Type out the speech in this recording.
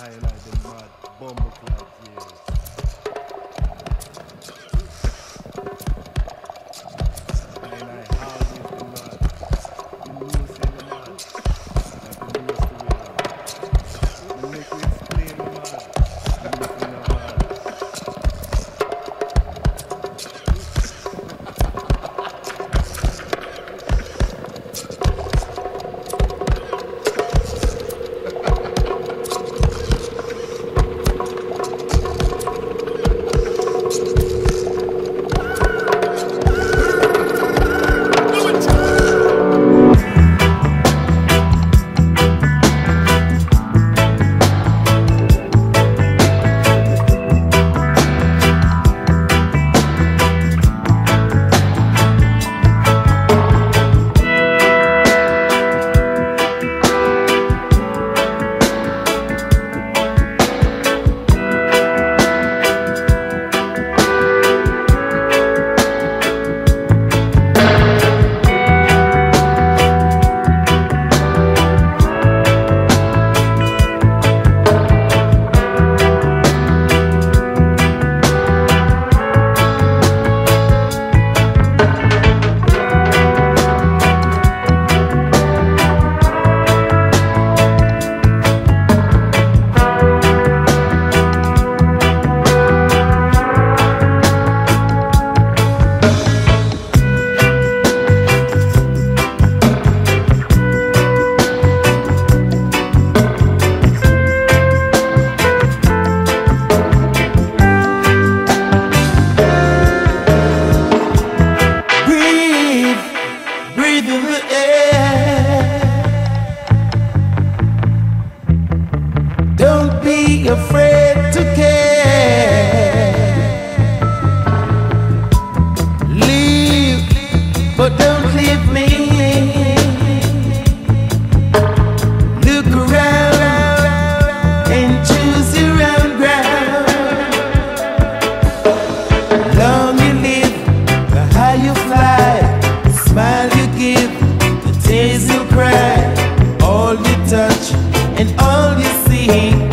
I and I the mad bumbleclad years. I and I always the mad. You know say the mad. Like the news to wear. You make me explain the mad. You make me the mad. Be afraid to care. Leave, but don't leave me. Look around and choose your own ground. Long you live, the higher you fly, the smile you give, the tears you cry. All you touch and all you see